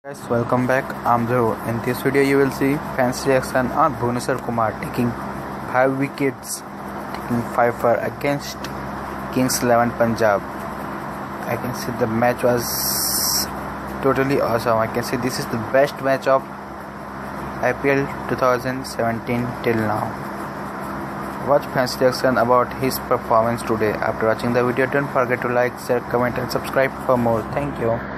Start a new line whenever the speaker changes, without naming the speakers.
Guys, welcome back. I'm Dhruv. In this video, you will see fans reaction on Bhuvneshwar Kumar taking 5 wickets, taking 5 for against Kings 11 Punjab. I can see the match was totally awesome. I can see this is the best match of IPL 2017 till now. Watch fans reaction about his performance today. After watching the video, don't forget to like, share, comment and subscribe for more. Thank you.